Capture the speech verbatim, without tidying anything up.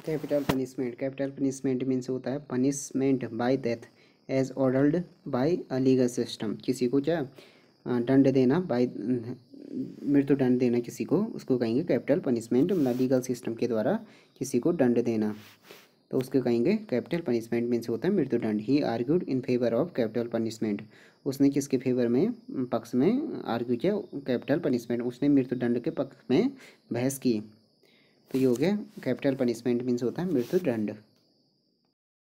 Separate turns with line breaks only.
Capital punishment, capital punishment means होता है punishment by death as ordered by a legal system. किसी को क्या दंड देना, बाय मृत्यु दंड देना किसी को, उसको कहेंगे कैपिटल पनिशमेंट। मतलब लीगल सिस्टम के द्वारा किसी को दंड देना, तो उसको कहेंगे कैपिटल पनिशमेंट मीन्स होता है मृत्यु दंड। He argued in favour of capital punishment, उसने किसके फेवर में, पक्ष में आर्ग्यू किया, कैपिटल पनिशमेंट, उसने मृत्यु दंड के पक्ष में बहस की। तो ये हो गया कैपिटल पनिशमेंट मीन्स होता है मृत्यु दंड।